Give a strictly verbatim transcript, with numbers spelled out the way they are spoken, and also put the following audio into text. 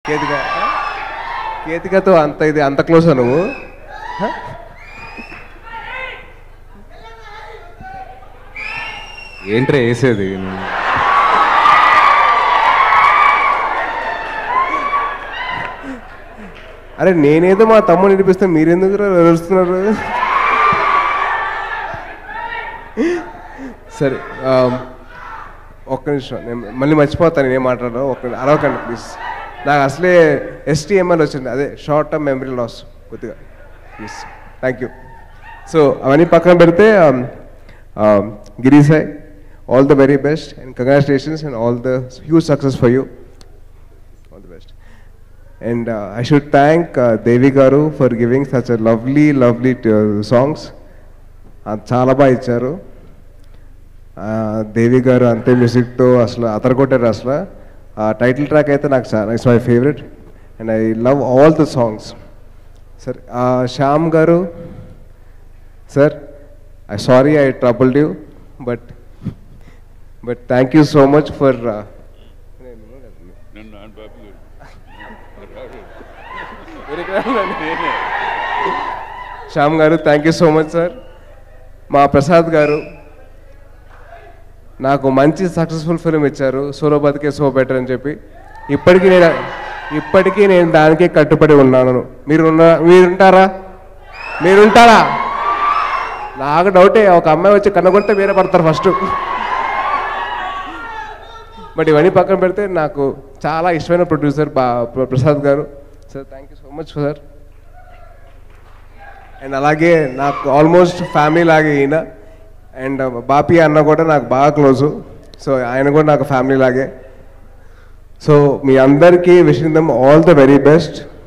కేతిక కేతికతో అంత ఇది అంత క్లోజా నువ్వు? ఏంట్రా వేసేది? అరే నేనేదో మా తమ్ముడు వినిపిస్తే మీరెందుకు వెలుస్తున్నారు? సరే ఒక్క నిమిషం, నేను మళ్ళీ మర్చిపోతాను నేనేం మాట్లాడను. ఒక్క అరవకండి ప్లీజ్. నాకు అసలే ఎస్టీఎంఎల్ వచ్చింది, అదే షార్ట్ టర్మ్ మెమరీ లాస్ కొద్దిగా, ప్లీజ్. Thank you. సో అవన్నీ పక్కన పెడితే గిరి Sai, all the very best and congratulations and all the huge success for you. All the best. And uh, I should thank uh, Devi Garu for giving such a lovely, lovely uh, songs. Chala ba icharu. Devi Garu ante music to asla atarkotaru asla. Title track aithe నాకు చాలా, it's my favorite and I love all the songs. Sir, uh, Shyam Garu, sir, I sorry I troubled you, but But thank you so much for. Uh, Shyam Garu, thank you so much, sir. Ma Prasad Garu, నాకు మంచి successful film ఇచ్చారు, solo బతికే so better అని చెప్పి. ఇప్పటికీ నేను ఇప్పటికీ నేను దానికే కట్టుబడి ఉన్నాను. మీరు మీరుంటారా? మీరుంటారా? నాకు డౌటే, ఒక అమ్మాయి వచ్చి కనుగొడితే వేరే పడతారు ఫస్ట్. బట్ ఇవన్నీ పక్కన పెడితే నాకు చాలా ఇష్టమైన ప్రొడ్యూసర్ బా Prasad garu. Sir thank you so much sir. And అలాగే నాకు ఆల్మోస్ట్ ఫ్యామిలీ లాగే ఈయన. అండ్ బాపి అన్న కూడా నాకు బాగా క్లోజు, సో ఆయన కూడా నాకు ఫ్యామిలీ లాగే. సో మీ అందరికీ wishing them all the very best.